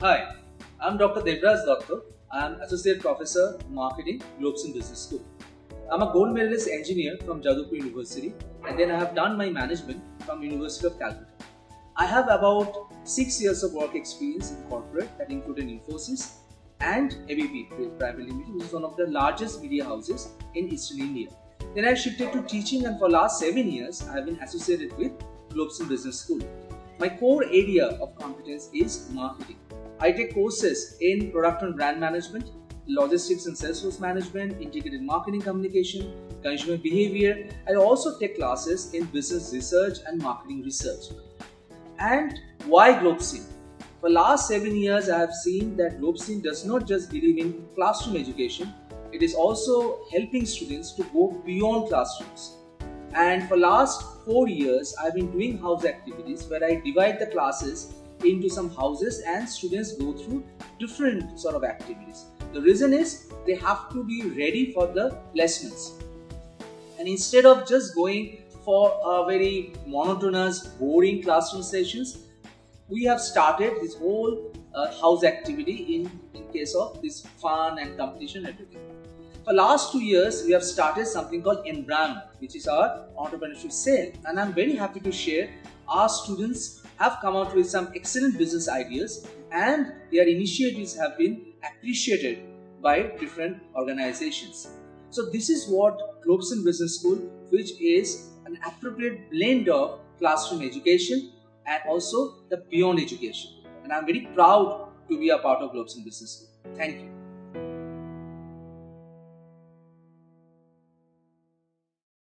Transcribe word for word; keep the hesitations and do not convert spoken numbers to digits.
Hi, I'm Doctor Devraj Datta. I'm Associate Professor Marketing, Globson Business School. I'm a gold medalist engineer from Jadavpur University, and then I have done my management from University of Calcutta. I have about six years of work experience in corporate that included Infosys and A B P Private Limited, which is one of the largest media houses in Eastern India. Then I shifted to teaching, and for last seven years, I have been associated with Globson Business School. My core area of competence is marketing. I take courses in product and brand management, logistics and Salesforce management, integrated marketing communication, consumer behavior. I also take classes in business research and marketing research. And why Globson? For last seven years, I have seen that Globson does not just believe in classroom education, it is also helping students to go beyond classrooms. And for last four years, I've been doing house activities where I divide the classes into some houses and students go through different sort of activities. The reason is they have to be ready for the placements. And instead of just going for a very monotonous, boring classroom sessions, we have started this whole uh, house activity in, in case of this fun and competition and everything. For last two years, we have started something called Environment, which is our entrepreneurship cell. And I'm very happy to share our students have come out with some excellent business ideas, and their initiatives have been appreciated by different organizations. So this is what Globson Business School, which is an appropriate blend of classroom education and also the beyond education. And I'm very proud to be a part of Globson Business School. Thank you.